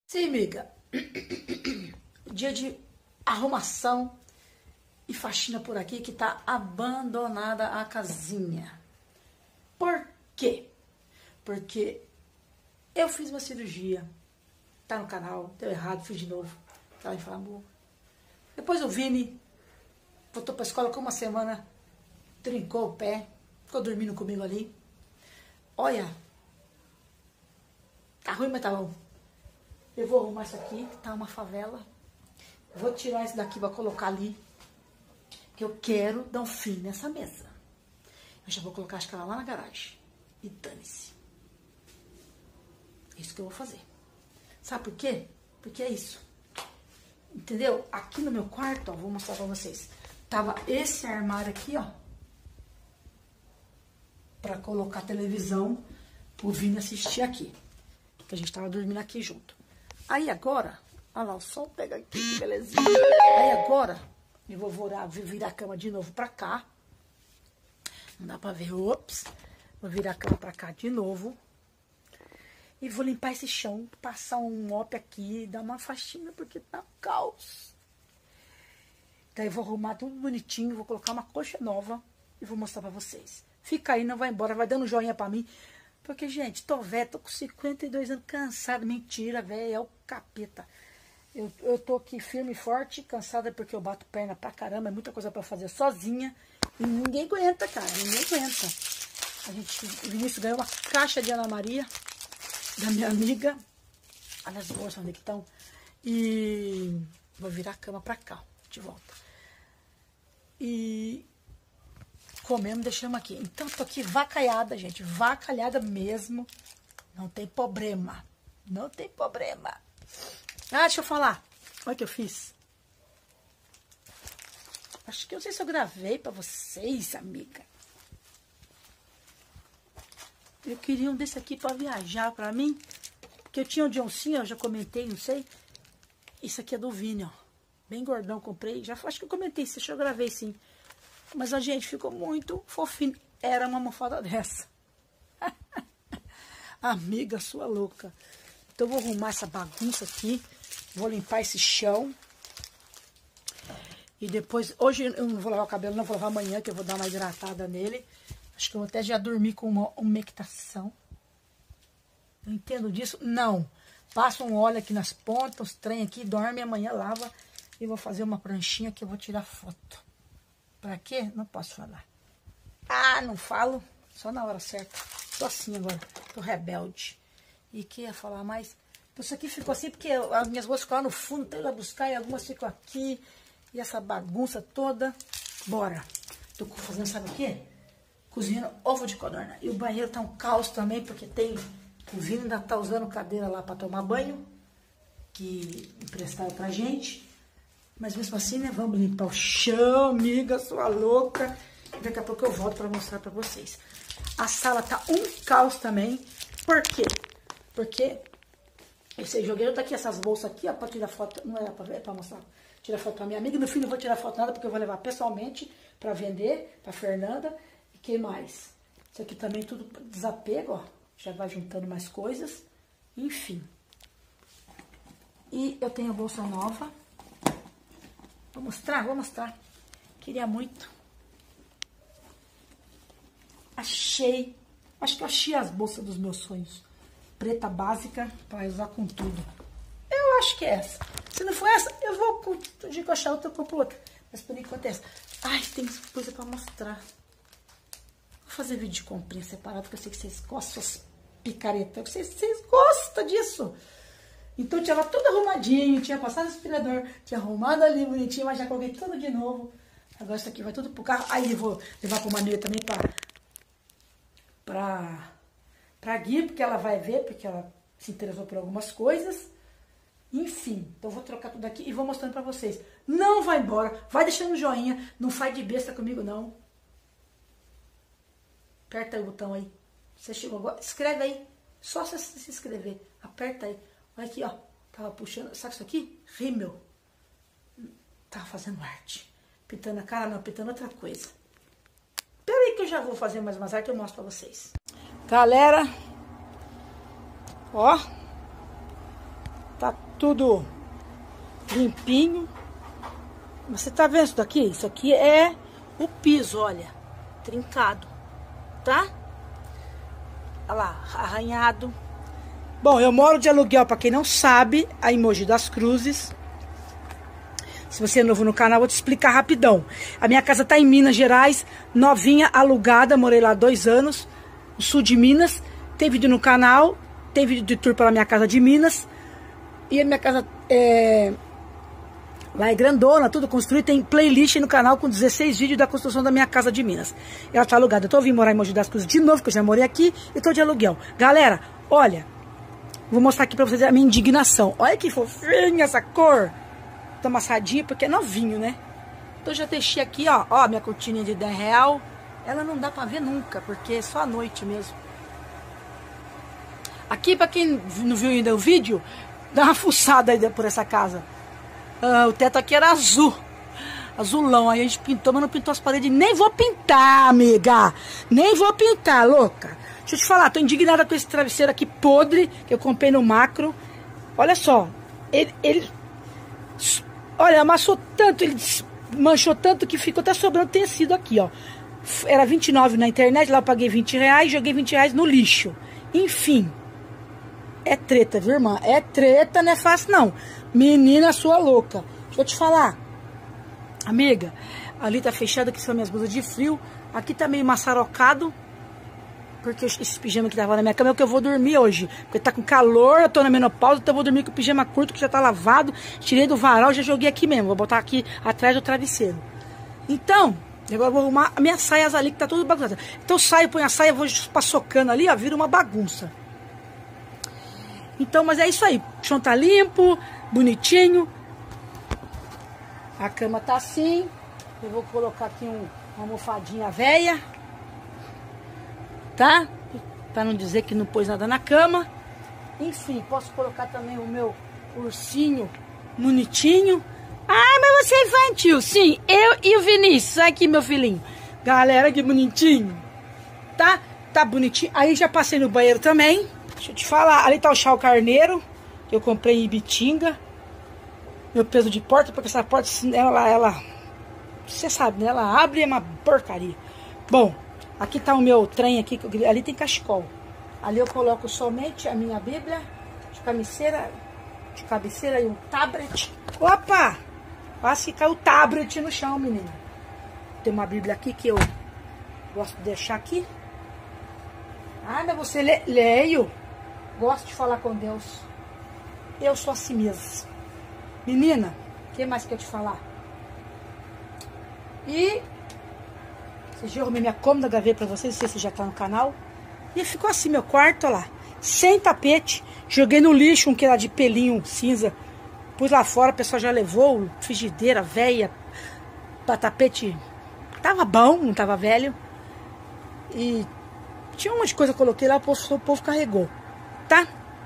Sim, amiga. Dia de arrumação e faxina por aqui que tá abandonada a casinha. Por quê? Porque eu fiz uma cirurgia. Tá no canal, deu errado, fiz de novo. Ela inflamou. Depois o Vini voltou pra escola com uma semana, trincou o pé, ficou dormindo comigo ali. Olha, tá ruim, mas tá bom. Eu vou arrumar isso aqui, tá uma favela. Vou tirar isso daqui, vou colocar ali. Que eu quero dar um fim nessa mesa. Eu já vou colocar a escala lá na garagem. E dane-se. É isso que eu vou fazer. Sabe por quê? Porque é isso. Entendeu? Aqui no meu quarto, ó, vou mostrar pra vocês. Tava esse armário aqui, ó. Pra colocar a televisão, o Vini assistir aqui. Que a gente tava dormindo aqui junto. Aí agora, olha lá, o sol pega aqui, que belezinha. Aí agora, eu vou virar a cama de novo pra cá. Não dá pra ver, ops. Vou virar a cama pra cá de novo. E vou limpar esse chão, passar um mop aqui, dar uma faxina, porque tá um caos. Daí eu vou arrumar tudo bonitinho, vou colocar uma coxa nova e vou mostrar pra vocês. Fica aí, não vai embora, vai dando joinha pra mim. Porque, gente, tô velha, tô com 52 anos, cansada. Mentira, velho, é o capeta. Eu tô aqui firme e forte, cansada porque eu bato perna pra caramba, é muita coisa pra fazer sozinha. E ninguém aguenta, cara, ninguém aguenta. O Vinícius ganhou uma caixa de Ana Maria, da minha amiga. Olha as bolsas onde que estão. E vou virar a cama pra cá, de volta. E comemos, deixamos aqui. Então, tô aqui vacalhada, gente. Vacalhada mesmo. Não tem problema. Não tem problema. Ah, deixa eu falar. Olha o que eu fiz. Acho que eu não sei se eu gravei pra vocês, amiga. Eu queria um desse aqui pra viajar pra mim. Porque eu tinha um de oncinha, eu já comentei, não sei. Isso aqui é do Vini, ó. Bem gordão, comprei. Já acho que eu comentei, acho que eu gravei sim. Mas a gente ficou muito fofinho. Era uma almofada dessa. Amiga sua louca. Então eu vou arrumar essa bagunça aqui. Vou limpar esse chão. E depois... Hoje eu não vou lavar o cabelo, não vou lavar amanhã, que eu vou dar uma hidratada nele. Acho que eu vou até já dormir com uma umectação. Eu entendo disso? Não. Passa um óleo aqui nas pontas, os trem aqui, dorme, amanhã lava. E vou fazer uma pranchinha que eu vou tirar foto. Pra quê? Não posso falar. Ah, não falo. Só na hora certa. Tô assim agora. Tô rebelde. E que ia falar mais? Então, isso aqui ficou assim porque as minhas bolsas ficam lá no fundo. Tô indo lá buscar e algumas ficam aqui. E essa bagunça toda. Bora. Tô fazendo, sabe o quê? Cozinhando ovo de codorna. E o banheiro tá um caos também porque tem... O Vini ainda tá usando cadeira lá pra tomar banho. Que emprestaram pra gente. Mas mesmo assim, né? Vamos limpar o chão, amiga, sua louca. Daqui a pouco eu volto pra mostrar pra vocês. A sala tá um caos também. Por quê? Porque eu sei, joguei outra aqui, essas bolsas aqui, ó, pra tirar foto. Não era pra ver, é pra mostrar. Tirar foto pra minha amiga. No fim, não vou tirar foto nada, porque eu vou levar pessoalmente pra vender, pra Fernanda. E que mais? Isso aqui também tudo desapego, ó. Já vai juntando mais coisas. Enfim. E eu tenho a bolsa nova. Vou mostrar, vou mostrar. Queria muito. Achei. Acho que eu achei as bolsas dos meus sonhos. Preta básica, para usar com tudo. Eu acho que é essa. Se não for essa, eu vou com o dia que eu achar outra, eu compro outra. Mas por enquanto é essa. Ai, tem coisa para mostrar. Vou fazer vídeo de comprinha separado, porque eu sei que vocês gostam das picaretas. Vocês gostam disso. Então tinha tudo arrumadinho, tinha passado o aspirador, tinha arrumado ali bonitinho, mas já coloquei tudo de novo. Agora isso aqui vai tudo pro carro. Aí eu vou levar pra uma amiga também pra Gui, porque ela vai ver, porque ela se interessou por algumas coisas. Enfim, então eu vou trocar tudo aqui e vou mostrando pra vocês. Não vai embora, vai deixando o joinha, não faz de besta comigo não. Aperta aí o botão aí. Você chegou agora, escreve aí, só se inscrever, aperta aí. Olha aqui, ó. Tava puxando. Sabe isso aqui? Rímel. Tava fazendo arte. Pintando a cara, não. Pintando outra coisa. Pera aí que eu já vou fazer mais umas artes e eu mostro pra vocês. Galera. Ó. Tá tudo limpinho. Você tá vendo isso daqui? Isso aqui é o piso, olha. Trincado, tá? Olha lá, arranhado. Bom, eu moro de aluguel, pra quem não sabe, a Mogi das Cruzes. Se você é novo no canal, eu vou te explicar rapidão. A minha casa tá em Minas Gerais, novinha, alugada, morei lá 2 anos, no sul de Minas. Tem vídeo no canal, tem vídeo de tour pela minha casa de Minas. E a minha casa lá é grandona, tudo construído. Tem playlist no canal com 16 vídeos da construção da minha casa de Minas. Ela tá alugada. Eu tô vindo morar em Mogi das Cruzes de novo, que eu já morei aqui, e tô de aluguel. Galera, olha, vou mostrar aqui pra vocês a minha indignação. Olha que fofinha essa cor. Tá amassadinha porque é novinho, né? Então já deixei aqui, ó, minha cortininha de R$10. Ela não dá pra ver nunca, porque é só à noite mesmo. Aqui, pra quem não viu ainda o vídeo, dá uma fuçada aí por essa casa. O teto aqui era azul. Azulão. Aí a gente pintou, mas não pintou as paredes. Nem vou pintar, amiga. Nem vou pintar, louca. Deixa eu te falar, tô indignada com esse travesseiro aqui podre, que eu comprei no Macro. Olha só. Ele olha, amassou tanto, ele manchou tanto que ficou até sobrando tecido aqui, ó. Era R$29 na internet, lá eu paguei R$20, joguei R$20 no lixo. Enfim. É treta, viu, irmã? É treta, não é fácil, não. Menina sua louca. Deixa eu te falar. Amiga, ali tá fechado, que são minhas blusas de frio. Aqui tá meio maçarocado. Porque esse pijama que tava na minha cama é o que eu vou dormir hoje. Porque tá com calor, eu tô na menopausa, então eu vou dormir com o pijama curto, que já tá lavado. Tirei do varal, já joguei aqui mesmo. Vou botar aqui atrás do travesseiro. Então, agora eu vou arrumar a minha saia ali, que tá tudo bagunçada. Então eu saio, ponho a saia, vou paçocando ali, ó, vira uma bagunça. Então, mas é isso aí. O chão tá limpo, bonitinho. A cama tá assim. Eu vou colocar aqui uma almofadinha velha. Tá? Pra não dizer que não pôs nada na cama. Enfim, posso colocar também o meu ursinho bonitinho. Ah, mas você é infantil. Sim, eu e o Vinícius. Aqui, meu filhinho. Galera, que bonitinho. Tá? Tá bonitinho. Aí já passei no banheiro também. Deixa eu te falar. Ali tá o chau carneiro, que eu comprei em Ibitinga. Meu peso de porta, porque essa porta, ela você sabe, né? Ela abre, é uma porcaria. Bom, aqui tá o meu trem aqui, ali tem cachecol. Ali eu coloco somente a minha Bíblia de cabeceira e um tablet. Opa! Quase que caiu o tablet no chão, menina. Tem uma Bíblia aqui que eu gosto de deixar aqui. Ah, mas você leio. Gosto de falar com Deus. Eu sou assim mesmo. Menina, o que mais que eu te falar? E esse dia eu arrumei minha cômoda, gravei pra vocês, não sei se já tá no canal. E ficou assim meu quarto, ó lá. Sem tapete. Joguei no lixo um que era de pelinho cinza. Pus lá fora, o pessoal já levou. Frigideira velha. Tapete. Tava bom, não tava velho. E tinha um monte de coisa que eu coloquei lá, o povo carregou. Tá?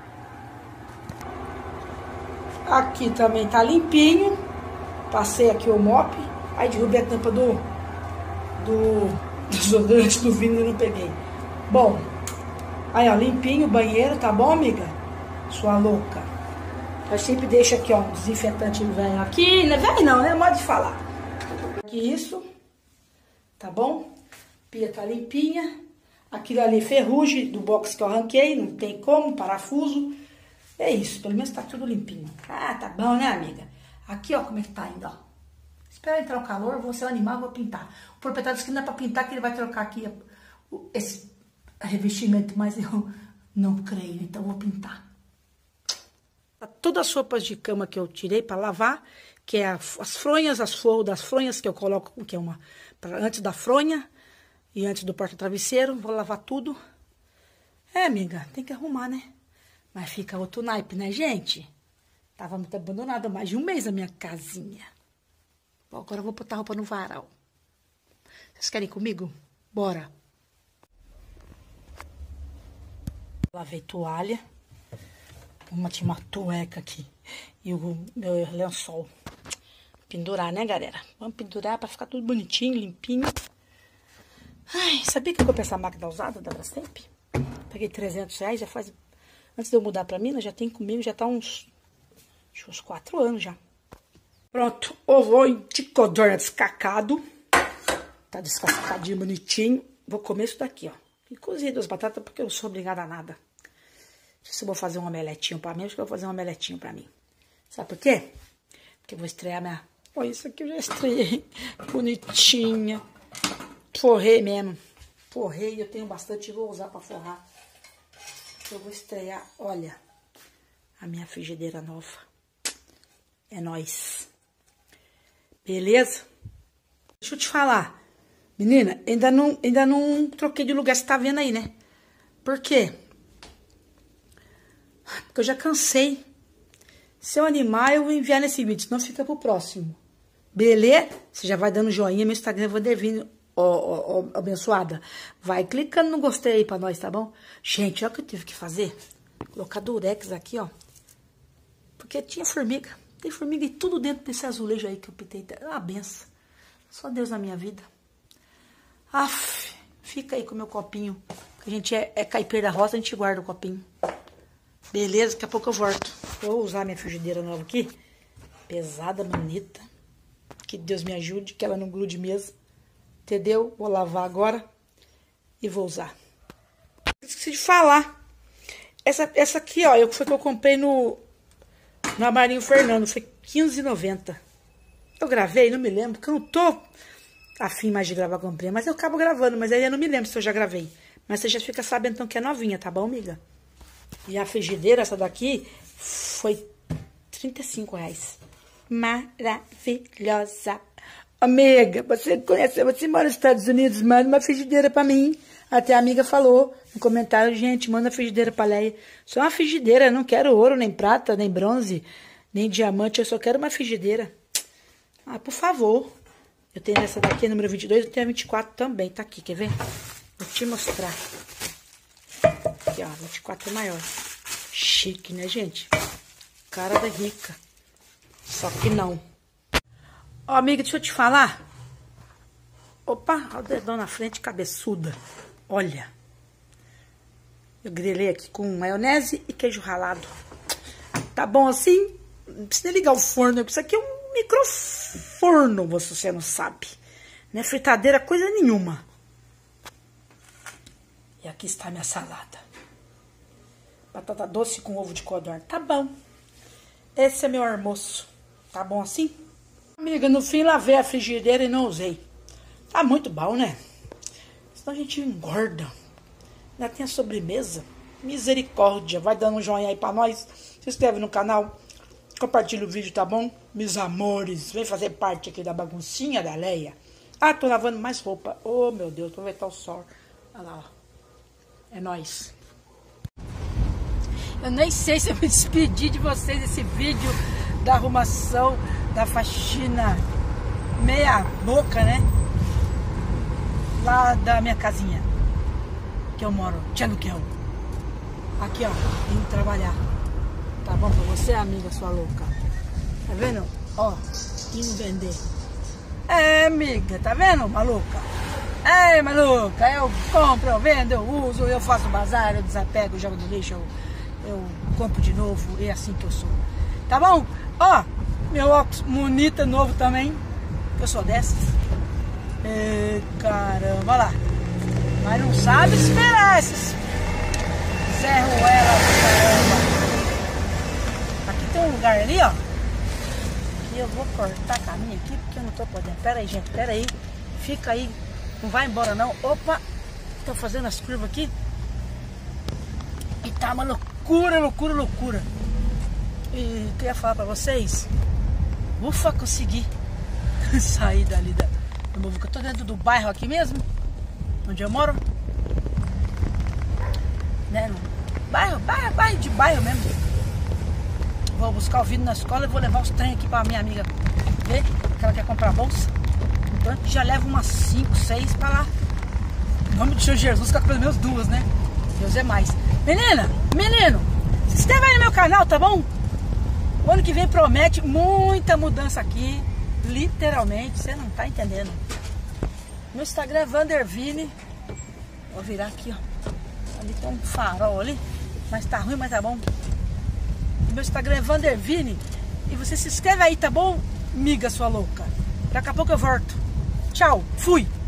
Aqui também tá limpinho. Passei aqui o mop. Aí derrubei a tampa do desodorante do Vini e não peguei. Bom, aí ó, limpinho o banheiro, tá bom, amiga? Sua louca. Eu sempre deixo aqui, ó, um desinfetante velho aqui. Não é velho não, né? Modo de falar. Aqui isso. Tá bom? Pia tá limpinha. Aquilo ali, ferrugem do box que eu arranquei, não tem como, parafuso. É isso, pelo menos tá tudo limpinho. Ah, tá bom, né, amiga? Aqui, ó, como é que tá ainda, ó. Espera entrar o calor, vou ser um animal, vou pintar. O proprietário disse que não é pra pintar, que ele vai trocar aqui esse revestimento, mas eu não creio, então vou pintar. Todas as roupas de cama que eu tirei pra lavar, que é as fronhas, as forros das fronhas que eu coloco, que é uma antes da fronha. E antes do porta-travesseiro, vou lavar tudo. É, amiga, tem que arrumar, né? Mas fica outro naipe, né, gente? Tava muito abandonada, mais de um mês a minha casinha. Bom, agora eu vou botar a roupa no varal. Vocês querem ir comigo? Bora. Lavei toalha. Tinha uma tueca aqui. E o meu lençol. Pendurar, né, galera? Vamos pendurar pra ficar tudo bonitinho, limpinho. Ai, sabia que eu comprei essa máquina usada da Brastemp? Paguei R$300, já faz... Antes de eu mudar pra Minas, já tem comigo, já tá uns Acho uns 4 anos já. Pronto, ovo de codorna descascado. Tá descascadinho, bonitinho. Vou comer isso daqui, ó. E cozido as batatas porque eu não sou obrigada a nada. Não sei se eu vou fazer um omeletinho pra mim. Acho que eu vou fazer um omeletinho pra mim. Sabe por quê? Porque eu vou estrear minha... Olha, isso aqui eu já estreiei. Bonitinha. Forrei mesmo. Forrei, eu tenho bastante e vou usar pra forrar. Eu vou estrear, olha, a minha frigideira nova. É nóis. Beleza? Deixa eu te falar. Menina, ainda não troquei de lugar, você tá vendo aí, né? Por quê? Porque eu já cansei. Se eu animar, eu vou enviar nesse vídeo, senão fica pro próximo. Beleza? Você já vai dando joinha, meu Instagram vai devendo, ó, abençoada. Vai clicando no gostei aí pra nós, tá bom? Gente, olha o que eu tive que fazer. Colocar durex aqui, ó. Porque tinha formiga. Tem formiga e tudo dentro desse azulejo aí que eu pintei. É uma benção. Só Deus na minha vida. Aff, fica aí com o meu copinho. A gente é caipira roça, a gente guarda o copinho. Beleza, daqui a pouco eu volto. Vou usar minha frigideira nova aqui. Pesada, bonita. Que Deus me ajude, que ela não grude mesmo. Entendeu? Vou lavar agora e vou usar. Esqueci de falar. Essa aqui, ó, foi que eu comprei no Marinho Fernando. Foi R$15,90. Eu gravei, não me lembro, porque eu não tô afim mais de gravar, comprei. Mas eu acabo gravando, mas aí eu não me lembro se eu já gravei. Mas você já fica sabendo então que é novinha, tá bom, amiga? E a frigideira, essa daqui, foi R$35. Maravilhosa. Amiga, você conhece, você mora nos Estados Unidos, manda uma frigideira pra mim. Até a amiga falou no comentário, gente, manda a frigideira pra Leia. Só uma frigideira, não quero ouro, nem prata, nem bronze, nem diamante, eu só quero uma frigideira. Ah, por favor. Eu tenho essa daqui, número 22, eu tenho a 24 também, tá aqui, quer ver? Vou te mostrar. Aqui, ó, 24 é maior. Chique, né, gente? Cara da rica. Só que não. Ó, amiga, deixa eu te falar. Opa, olha o dedão na frente, cabeçuda. Olha. Eu grelhei aqui com maionese e queijo ralado. Tá bom assim? Não precisa ligar o forno. Isso aqui é um microforno, você não sabe. Não é fritadeira coisa nenhuma. E aqui está a minha salada. Batata doce com ovo de codorna. Tá bom. Esse é meu almoço. Tá bom assim? Amiga, no fim lavei a frigideira e não usei. Tá muito bom, né? Senão a gente engorda. Ainda tem a sobremesa. Misericórdia. Vai dando um joinha aí pra nós. Se inscreve no canal. Compartilha o vídeo, tá bom? Meus amores. Vem fazer parte aqui da baguncinha da Leia. Ah, tô lavando mais roupa. Oh, meu Deus. Aproveitar o sol. Olha lá, ó. É nóis. Eu nem sei se eu me despedi de vocês esse vídeo da arrumação, da faxina meia boca, né? Lá da minha casinha, que eu moro, de aluguel. Aqui, ó, indo trabalhar. Tá bom pra você, amiga, sua louca? Tá vendo? Ó, indo vender. É, amiga, tá vendo, maluca? É, maluca, eu compro, eu vendo, eu uso, eu faço bazar, eu desapego, jogo no lixo, eu compro de novo, é assim que eu sou. Tá bom? Ó, meu óculos Monita novo também, eu sou dessas. É, caramba, olha lá. Mas não sabe esperar esses Zé Ruela, caramba. Aqui tem um lugar ali, ó, que eu vou cortar caminho aqui, porque eu não tô podendo. Pera aí, gente, pera aí. Fica aí. Não vai embora não. Opa, tô fazendo as curvas aqui. E tá uma loucura, loucura, loucura. E queria falar pra vocês. Ufa, consegui sair dali do Muvuca. Eu tô dentro do bairro aqui mesmo, onde eu moro. Né? Bairro de bairro mesmo. Vou buscar o vídeo na escola e vou levar os trem aqui pra minha amiga ver, que ela quer comprar bolsa. Então já leva umas 5, 6 pra lá. Em nome de Senhor Jesus, que é pelo menos 2, né? Deus é mais. Menina, menino, se inscreva aí no meu canal, tá bom? O ano que vem promete muita mudança aqui. Literalmente, você não tá entendendo. Meu Instagram é Vandervine. Vou virar aqui, ó. Ali tem um farol ali. Mas tá ruim, mas tá bom. Meu Instagram é Vandervine. e você se inscreve aí, tá bom? Miga sua louca. Daqui a pouco eu volto. Tchau, fui!